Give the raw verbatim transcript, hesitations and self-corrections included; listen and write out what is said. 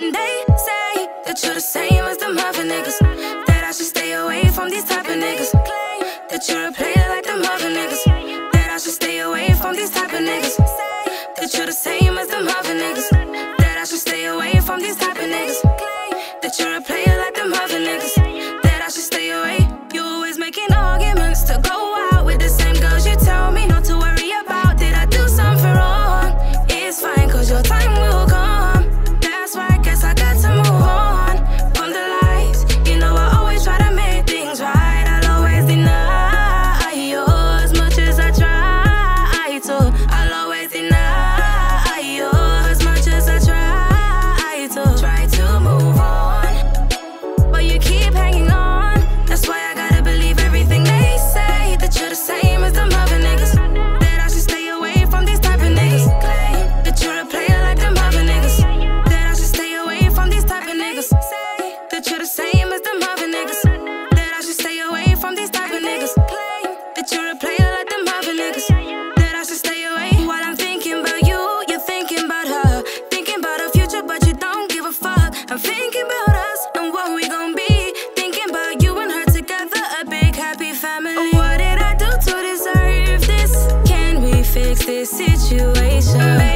They say that you're the same as them other niggas, that I should stay away from these type of niggas. That you're a player like them other niggas, that I should stay away from these type of niggas. That you're the same as them other niggas, that I should stay away from these type of niggas. That you're a player like them other niggas, that I should stay away. You always making arguments to go out with the same girls. You tell me not to worry about, did I do something wrong? It's fine, cause your time will come. That's why I guess I got to move on from the lies. You know I always try to make things right, I'll always deny you as much as I try to. I'll always deny you as much as I try to. Try to move on, but you keep hanging on. That's why I gotta believe everything they say, that you're the same as them other niggas, that I should stay away from these type of niggas. Claim that you're a player like them other niggas, that I should stay away from these type of niggas. Say that you're the same as them other niggas, that I should stay away from these type of niggas. Claim that you're a player like them other niggas, that I should stay away. While I'm thinking about you, you're thinking about her, thinking about our future, but you don't give a fuck. I'm thinking about us and what we gon' be, thinking about you and her together, a big happy family. What did I do to deserve this? Can we fix this situation?